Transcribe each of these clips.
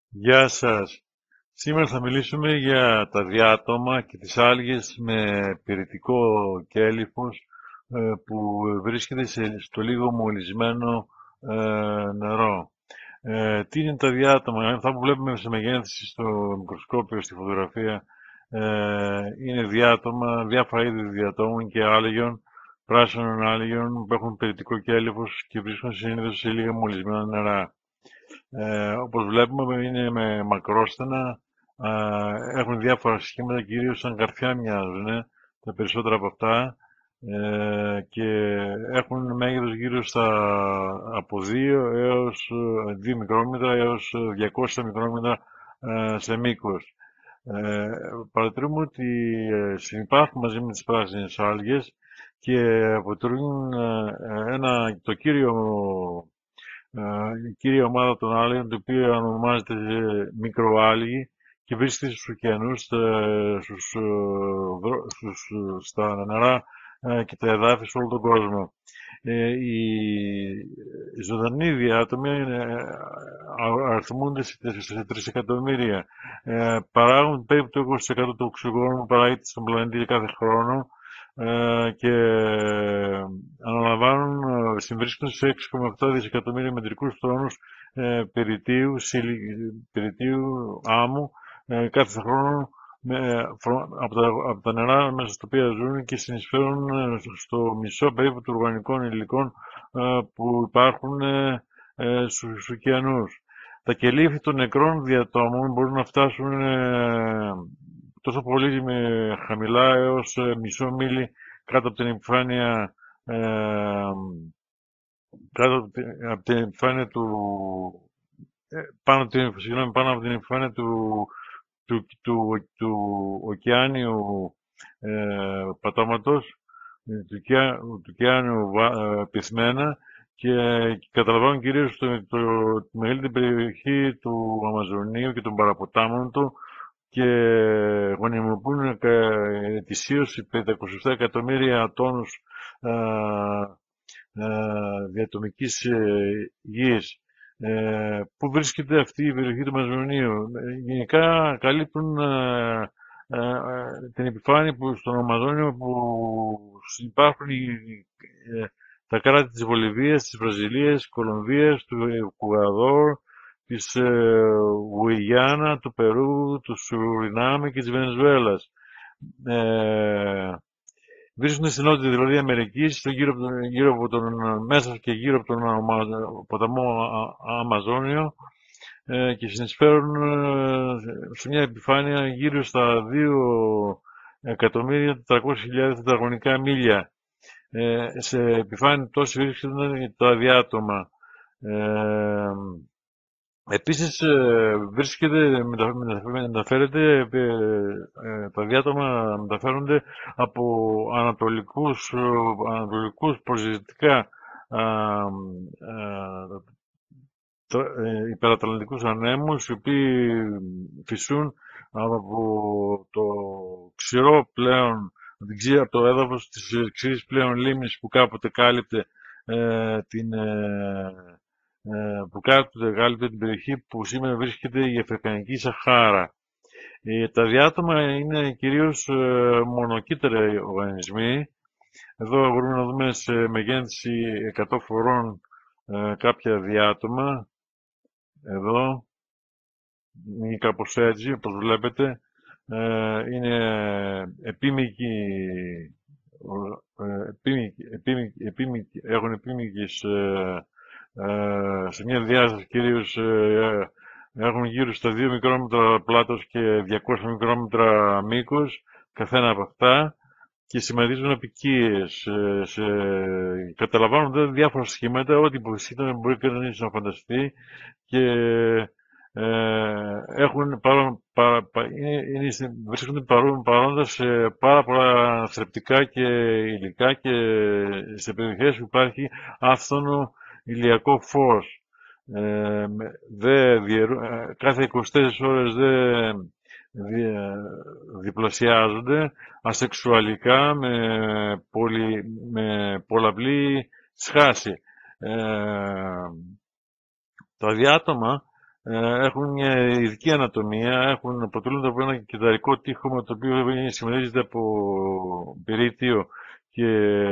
Γεια σας. Σήμερα θα μιλήσουμε για τα διάτομα και τις άλγες με πυρητικό κέλυφος που βρίσκεται στο λίγο μολυσμένο νερό. Τι είναι τα διάτομα? Αυτά που βλέπουμε σε μεγέθυνση στο μικροσκόπιο, στη φωτογραφία, είναι διάτομα, διάφορα είδη διατόμων και άλγεων, πράσινων άλγεων που έχουν πυρητικό κέλυφος και βρίσκονται συνήθως σε λίγα μολυσμένα νερά. Όπως βλέπουμε είναι με μακρόστενα, έχουν διάφορα σχήματα, κυρίως σαν καρφιά μοιάζουν, τα περισσότερα από αυτά, και έχουν μέγεθος γύρω στα από 2 έως 2 μικρόμετρα έως 200 μικρόμετρα σε μήκος. Παρατηρούμε ότι συνυπάρχουν μαζί με τις πράσινες άλγες και αποτελούν το η κύρια ομάδα των άλγων, το οποίο ονομάζεται μικροάλγη και βρίσκεται στους ωκεανούς, στα νερά και τα εδάφη σε όλο τον κόσμο. Οι ζωντανοί διάτομοι αριθμούνται σε τρισεκατομμύρια. Παράγουν περίπου το 20% του οξυγόνου που παράγεται στον πλανήτη κάθε χρόνο, και αναλαμβάνουν, συμβρίσκονται σε 6,7 δισεκατομμύρια μετρικούς τόνους περιττίου άμμου κάθε χρόνο από τα νερά μέσα στα οποία ζουν και συνεισφέρουν στο μισό περίπου των οργανικών υλικών που υπάρχουν στους ωκεανούς. Τα κελύφη των νεκρών διατόμων μπορούν να φτάσουν τόσο πολύ χαμηλά έως μισό μίλι κάτω από την επιφάνεια, από την επιφάνεια του πάνω από την επιφάνεια του ωκεάνιου πατώματος, του ωκεάνιου πυθμένα, και καταλαμβάνουν κυρίως τη μεγαλύτερη περιοχή του Αμαζονίου και των παραποτάμων του και γονιμοποιούν ετησίως 527 εκατομμύρια τόνους διατομικής γης. Πού βρίσκεται αυτή η περιοχή του Αμαζονίου? Γενικά καλύπτουν την επιφάνεια στον Αμαζόνιο που υπάρχουν τα κράτη της Βολιβίας, της Βραζιλίας, της Κολομβίας, του Εκουαδόρ, της Γουιάννα, του Περού, του Σουρινάμι και της Βενεζουέλας. Βρίσκονται στην Νότια δηλαδή Αμερική, γύρω από τον μέσα και γύρω από τον ποταμό Αμαζόνιο, και συνεισφέρουν σε μια επιφάνεια γύρω στα 2.400.000 τετραγωνικά μίλια. Σε επιφάνεια τόσο βρίσκονται τα διάτομα. Επίσης τα διάτομα μεταφέρονται από ανατολικούς προσδυτικά υπερατλαντικούς ανέμους, οι οποίοι φυσούν από το ξηρό πλέον, από το έδαφος της ξηρής πλέον λίμνης που κάποτε κάλυπτε την περιοχή που σήμερα βρίσκεται η Αφρικανική Σαχάρα. Τα διάτομα είναι κυρίως μονοκύτταροι οργανισμοί. Εδώ μπορούμε να δούμε σε μεγέθυνση 100 φορών κάποια διάτομα. Εδώ είναι κάπως έτσι, όπως βλέπετε. Είναι έχουν επίμικες σε μια διάσταση κυρίως, έχουν γύρω στα 2 μικρόμετρα πλάτος και 200 μικρόμετρα μήκος καθένα από αυτά και σχηματίζουν αποικίες. Καταλαμβάνουν διάφορα σχήματα, ό,τι μπορεί κανείς να φανταστεί, και βρίσκονται παρόντα σε πάρα πολλά θρεπτικά και υλικά και σε περιοχές που υπάρχει άφθονο ηλιακό φως. Κάθε 24 ώρες διπλασιάζονται ασεξουαλικά με πολλαπλή σχάση. Τα διάτομα έχουν μια ειδική ανατομία, αποτελούνται από ένα κυταρικό τείχομα το οποίο συμμερίζεται από πυρίτιο και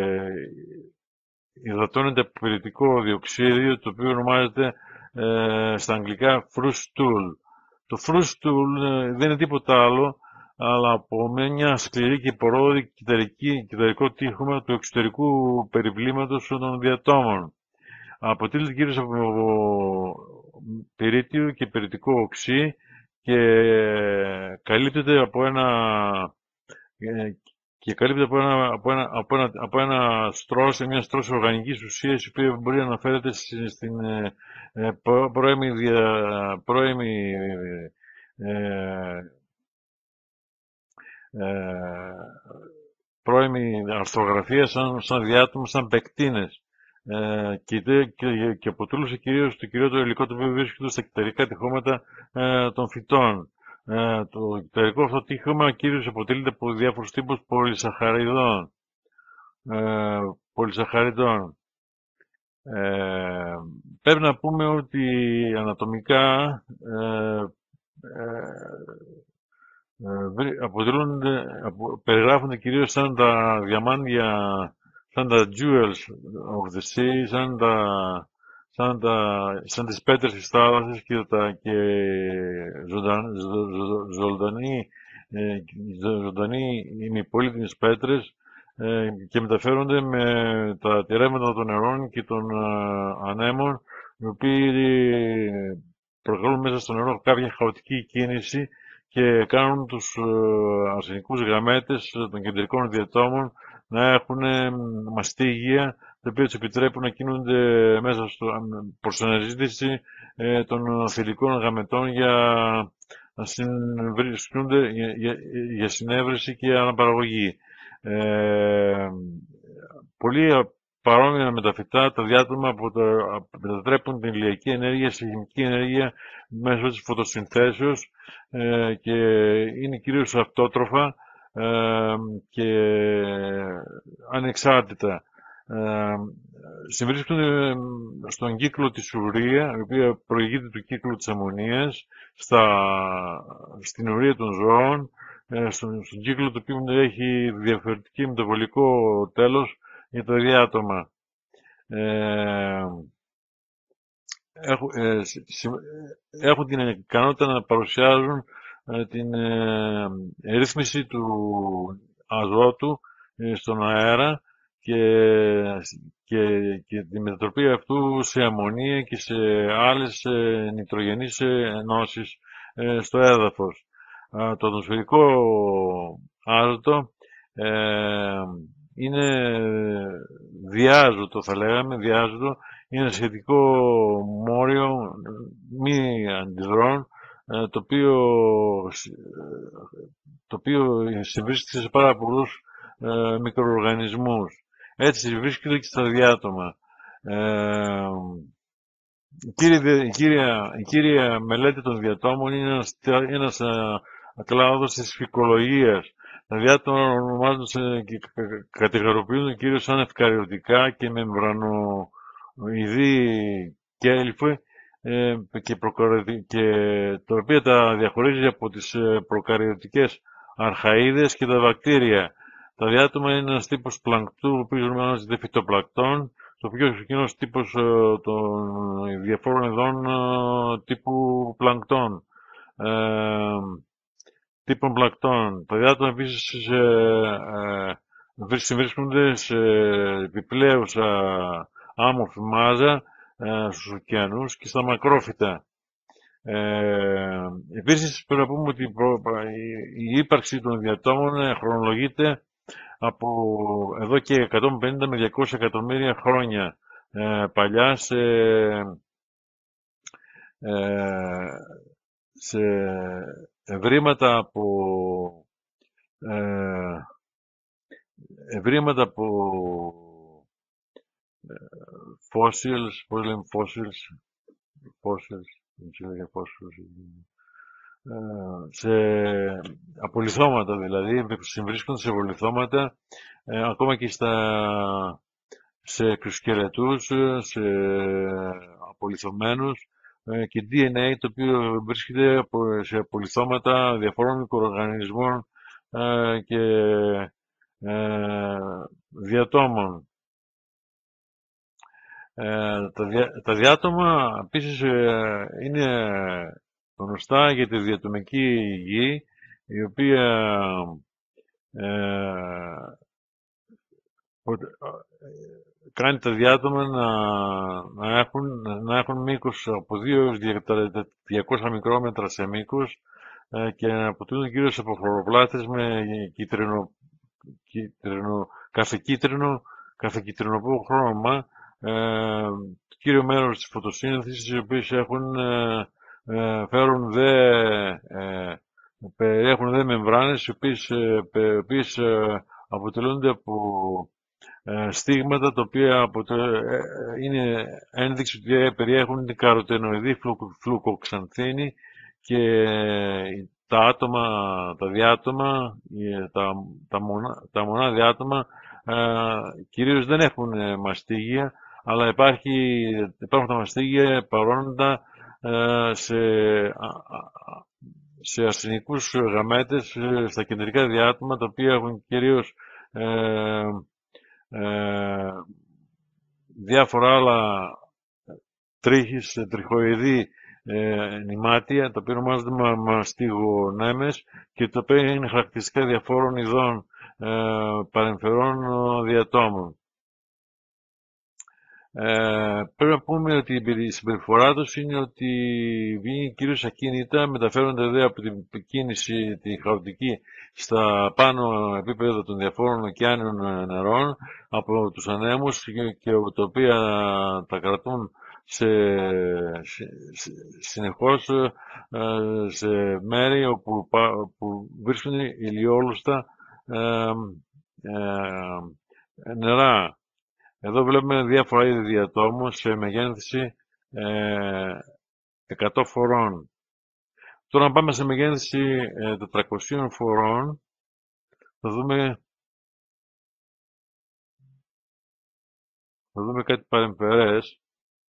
υδατώνεται από πυρητικό διοξείδιο, το οποίο ονομάζεται στα αγγλικά fruit stool. Το fruit stool δεν είναι τίποτα άλλο αλλά από μια σκληρή και πορόδη κυταρικό τείχομα του εξωτερικού περιβλήματος των διατόμων. Αποτελείται κυρίως από πυρίτιο και πυρητικό οξύ και καλύπτεται από ένα από ένα στρός, μια στρώση οργανικής ουσίας η οποία μπορεί να αναφέρεται στην πρώιμη πρώιμη αρθρογραφία σαν διάτομο, σαν πεκτίνες. Και αποτελούσε κυρίως το κυριότερο υλικό το οποίο βρίσκεται στα κυταρικά τυχώματα των φυτών. Το κυταρικό αυτό τύχωμα κυρίως αποτελείται από διάφορους τύπους πολυσαχαριδών. Πρέπει να πούμε ότι ανατομικά περιγράφονται κυρίως σαν τα διαμάντια, σαν τα jewels of the sea, σαν τις πέτρες της θάλασσας και ζωντανοί ημιπολίτιμες πέτρες και μεταφέρονται με τα τηρέματα των νερών και των ανέμων, οι οποίοι προκαλούν μέσα στο νερό κάποια χαοτική κίνηση και κάνουν τους αρσενικούς γαμέτες των κεντρικών διατόμων να έχουν μαστίγια, τα οποία τους επιτρέπουν να κινούνται μέσα προς αναζήτηση των θηλυκών γαμετών για συνέβρεση και αναπαραγωγή. Πολύ παρόμοια με τα φυτά, τα διάτομα μετατρέπουν την ηλιακή ενέργεια σε χημική ενέργεια μέσω της φωτοσυνθέσεως και είναι κυρίως αυτότροφα και ανεξάρτητα. Συμβρίσκονται στον κύκλο της ουρία, η οποία προηγείται του κύκλου της αμμονίας, στην ουρία των ζώων, στον κύκλο το οποίο έχει διαφορετικό μεταβολικό τέλος για τα διάτομα. Έχουν την ικανότητα να παρουσιάζουν την ρύθμιση του αζότου στον αέρα και τη μετατροπή αυτού σε αμμονία και σε άλλες νητρογενείς ενώσεις στο έδαφος. Το ατμοσφαιρικό άζωτο είναι διάζωτο, θα λέγαμε, είναι ένα σχετικό μόριο μη αντιδρών, το οποίο συμβρίσκεται σε πάρα πολλούς μικροοργανισμούς. Έτσι βρίσκεται και στα διάτομα. Η κύρια μελέτη των διατόμων είναι ένας κλάδος της φυκολογίας. Τα διάτομα ονομάζονται και κατηγοροποιούνται κυρίως σαν ευκαριωτικά και μεμβρανοειδή κέλυφη και τα οποία τα διαχωρίζει από τις προκαριωτικές αρχαΐδες και τα βακτήρια. Τα διάτομα είναι ένας τύπος πλανκτού, ο οποίος ονομάζεται φυτοπλακτών, το πιο κοινός τύπος των διαφόρων ειδών τύπου πλανκτών. Τύπων πλακτών. Τα διάτομα επίσης συμβρίσκονται σε επιπλέουσα άμορφη μάζα στους ωκεανούς και στα μακρόφυτα. Επίσης πρέπει να πούμε ότι η ύπαρξη των διατόμων χρονολογείται από εδώ και 150 με 200 εκατομμύρια χρόνια παλιά σε ευρήματα από fossils, πώς λέμε fossils, σε απολιθώματα δηλαδή, συμβρίσκονται σε απολιθώματα ακόμα και σε εξωσκελετούς, σε απολιθωμένους και DNA, το οποίο βρίσκεται σε απολιθώματα διαφορών μικροοργανισμών και διατόμων. Τα διάτομα επίσης είναι γνωστά για τη διατομική γη, η οποία κάνει τα διάτομα να έχουν μήκος από 2 έως 200 μικρόμετρα σε μήκος και να αποτελούν κυρίως από χλωροπλάστες με καφεκίτρινο χρώμα. Το κύριο μέρος της φωτοσύνθεσης, οι οποίες περιέχουν δε μεμβράνες, οι οποίες αποτελούνται από στίγματα, τα οποία είναι ένδειξη ότι περιέχουν την καροτενοειδή φλουκοξανθίνη, και τα διάτομα, τα μονά διάτομα κυρίως δεν έχουν μαστίγια, αλλά υπάρχουν τα μαστίγια παρόντα σε αρσενικούς γαμέτες στα κεντρικά διάτομα, τα οποία έχουν κυρίως διάφορα άλλα τριχοειδή νημάτια, τα οποία ονομάζονται μαστιγονέμες και τα οποία είναι χαρακτηριστικά διαφόρων ειδών παρεμφερών διατόμων. Πρέπει να πούμε ότι η συμπεριφορά τους είναι ότι βγαίνει κυρίως ακίνητα, μεταφέρονται δε από την κίνηση τη χαοτική στα πάνω επίπεδα των διαφόρων ωκεάνιων νερών από τους ανέμους, και τα οποία τα κρατούν συνεχώς σε μέρη όπου βρίσκονται ηλιόλουστα νερά. Εδώ βλέπουμε διάφορα είδη διατόμου σε μεγέθυνση 100 φορών. Τώρα να πάμε σε μεγέθυνση 400 φορών, θα δούμε κάτι παρεμφερές.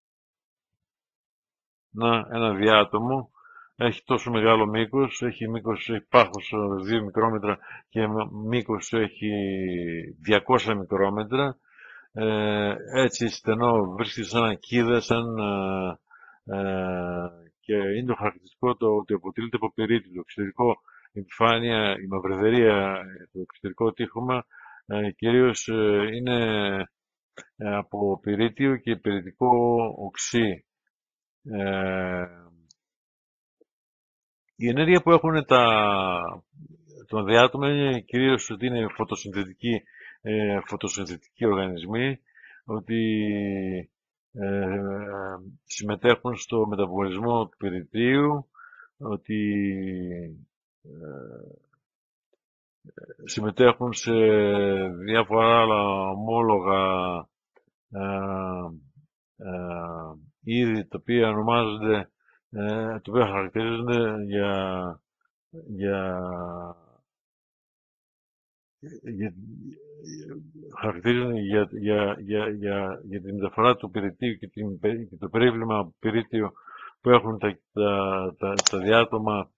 Ένα διάτομο έχει τόσο μεγάλο μήκος, έχει πάχος 2 μικρόμετρα και μήκος έχει 200 μικρόμετρα. Έτσι στενό, βρίσκεται σαν ακίδα, και είναι το χαρακτηριστικό το ότι αποτελείται από πυρίτη. Το εξωτερικό επιφάνεια, η μαυρεδερία, το εξωτερικό τείχομα κυρίως είναι από πυρίτιο και πυρητικό οξύ. Η ενέργεια που έχουν τα διάτομα είναι κυρίως ότι είναι φωτοσυνθετικοί οργανισμοί, ότι συμμετέχουν στο μεταβολισμό του πυρητίου, ότι συμμετέχουν σε διάφορα άλλα ομόλογα είδη, τα οποία ονομάζονται, τα οποία χαρακτηρίζονται για τη μεταφορά του πυρητίου και το περίβλημα πυρίτιο που έχουν τα διάτομα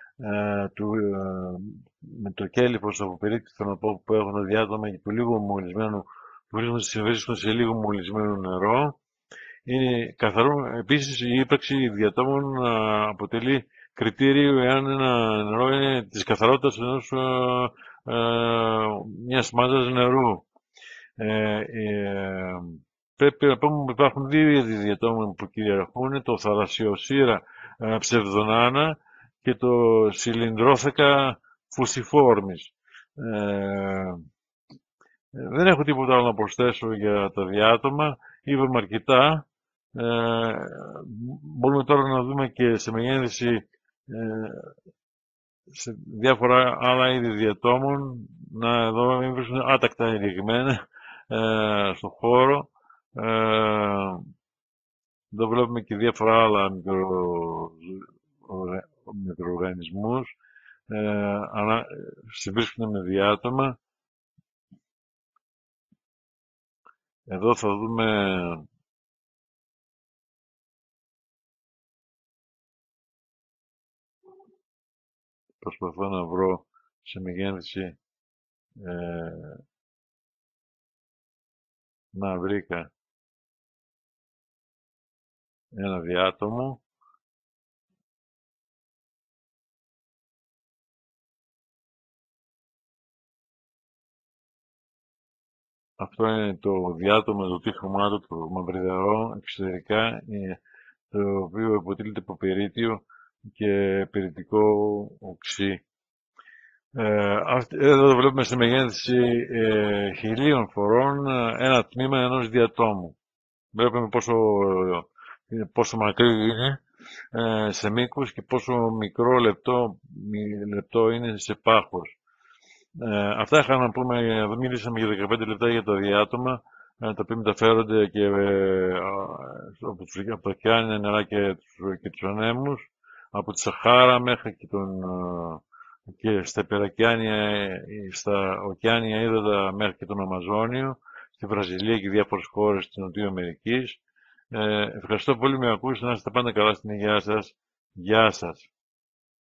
με το κέλυφος από πυρίτιο, θέλω να πω, που έχουν τα διάτομα και του λίγο μολυσμένου, που βρίσκονται σε λίγο μολυσμένο νερό. Είναι καθαρό. Επίσης, η ύπαρξη διατόμων αποτελεί κριτήριο εάν ένα νερό είναι της καθαρότητας μιας μάζας νερού. Πρέπει να πούμε ότι υπάρχουν 2 είδη διατόμων που κυριαρχούν: το θαλασσιοσύρα ψευδονάνα και το Cylindrotheca fusiformis. Δεν έχω τίποτα άλλο να προσθέσω για τα διάτομα. Είπαμε αρκετά. Μπορούμε τώρα να δούμε και σε μεγέθυνση σε διάφορα άλλα είδη διατόμων. Εδώ βρίσκονται άτακτα ενηγμένα στον χώρο. Εδώ βλέπουμε και διάφορα άλλα μικροοργανισμούς. Συμβρίσκονται με διάτομα. Εδώ θα δούμε προσπαθώ να βρω σε μεγέθυνση. Να, βρήκα ένα διάτομο. Αυτό είναι το διάτομο του τείχομά του, το μαυριδερό εξωτερικά, το οποίο υποτίθεται από πυρίτιο και πυρητικό οξύ. Εδώ το βλέπουμε σε μεγέθυνση 1000 φορών ένα τμήμα ενός διατόμου. Βλέπουμε πόσο μακρύ είναι σε μήκος και πόσο μικρό λεπτό είναι σε πάχος. Αυτά είχα να πούμε. Μίλησαμε για 15 λεπτά για τα διάτομα, τα οποία μεταφέρονται και από τα ωκεάνια νερά και τους ανέμους, από τη Σαχάρα μέχρι και στα υπεροκεάνια, στα ωκεάνια ύδατα μέχρι και τον Αμαζόνιο, στη Βραζιλία και διάφορες χώρες της Νοτιού Αμερικής. Ευχαριστώ πολύ που με ακούσατε. Να είστε πάντα καλά στην υγεία σας. Γεια σας.